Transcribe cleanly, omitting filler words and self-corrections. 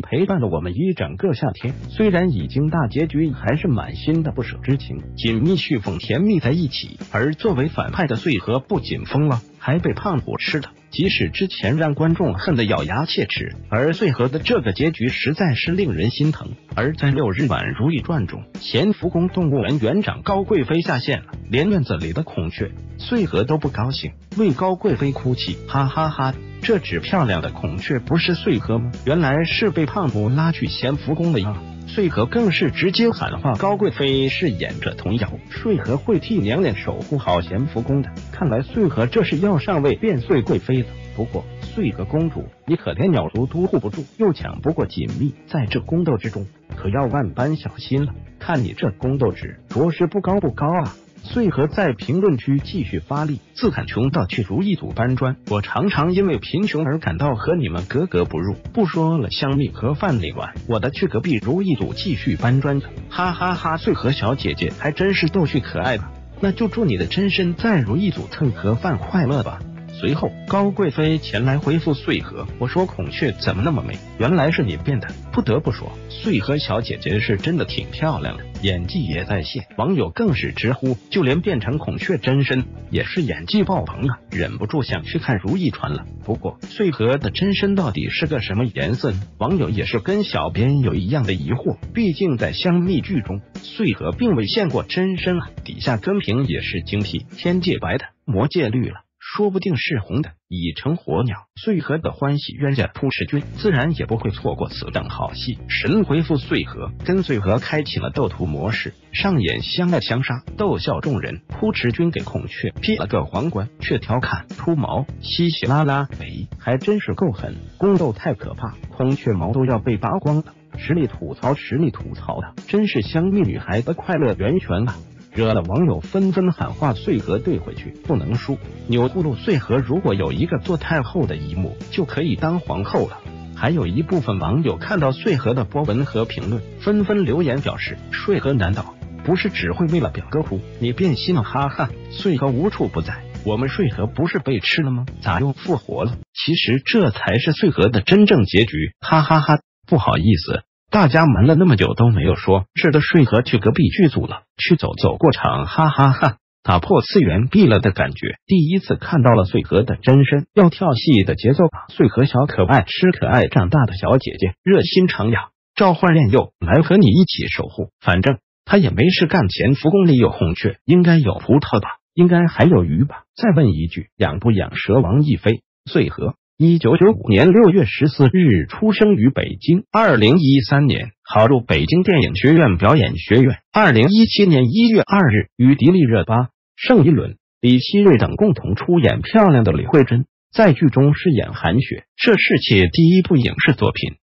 陪伴了我们一整个夏天，虽然已经大结局，还是满心的不舍之情，紧密续缝，甜蜜在一起。而作为反派的穗禾不仅疯了，还被胖虎吃了。即使之前让观众恨得咬牙切齿，而穗禾的这个结局实在是令人心疼。而在6日晚《如懿传》中，咸福宫动物园园长高贵妃下线了，连院子里的孔雀穗禾都不高兴，为高贵妃哭泣，哈哈哈！这只漂亮的孔雀不是穗禾吗？原来是被胖虎拉去咸福宫的呀！穗禾更是直接喊话高贵妃是演着童谣，穗禾会替娘娘守护好咸福宫的。看来穗禾这是要上位变穗贵妃了。不过穗禾公主，你可连鸟族都护不住，又抢不过锦觅，在这宫斗之中可要万般小心了。看你这宫斗值，着实不高啊！穗禾在评论区继续发力，自喊穷到去如意组搬砖，我常常因为贫穷而感到和你们格格不入。不说了，香蜜和范里碗，我的去隔壁如意组继续搬砖去，哈哈哈！穗禾小姐姐还真是逗趣可爱吧？那就祝你的真身在如意组蹭盒饭快乐吧。随后高贵妃前来回复穗禾，我说孔雀怎么那么美，原来是你变的。不得不说，穗禾小姐姐是真的挺漂亮的，演技也在线。网友更是直呼，就连变成孔雀真身也是演技爆棚啊，忍不住想去看《如懿传》了。不过穗禾的真身到底是个什么颜色呢？网友也是跟小编有一样的疑惑，毕竟在香蜜剧中穗禾并未现过真身啊。底下跟评也是精辟，天界白的，魔界绿了，说不定是红的，已成火鸟。穗禾的欢喜冤家扑哧君自然也不会错过此等好戏。神回复穗禾，跟穗禾开启了斗图模式，上演相爱相杀，逗笑众人。扑哧君给孔雀披了个皇冠，却调侃秃毛稀稀拉拉，还真是够狠，宫斗太可怕，孔雀毛都要被拔光了。实力吐槽的，真是香蜜女孩的快乐源泉啊！惹了网友纷纷喊话，穗禾对回去不能输。钮祜禄穗禾如果有一个做太后的一幕，就可以当皇后了。还有一部分网友看到穗禾的波文和评论，纷纷留言表示，穗禾难道不是只会为了表哥哭？你变心了，哈哈！穗禾无处不在，我们穗禾不是被吃了吗？咋又复活了？其实这才是穗禾的真正结局，哈哈哈！不好意思，大家瞒了那么久都没有说，是的，穗禾去隔壁剧组了，去走过场，哈哈哈！打破次元壁了的感觉，第一次看到了穗禾的真身，要跳戏的节奏吧。穗禾小可爱吃可爱长大的小姐姐，热心肠呀，召唤炼佑来和你一起守护，反正他也没事干。咸福宫里有孔雀，应该有葡萄吧，应该还有鱼吧。再问一句，养不养蛇王一飞？穗禾1995年6月14日出生于北京，2013年考入北京电影学院表演学院，2017年1月2日与迪丽热巴、盛一伦、李希瑞等共同出演《漂亮的李慧珍》，在剧中饰演韩雪，这是其第一部影视作品。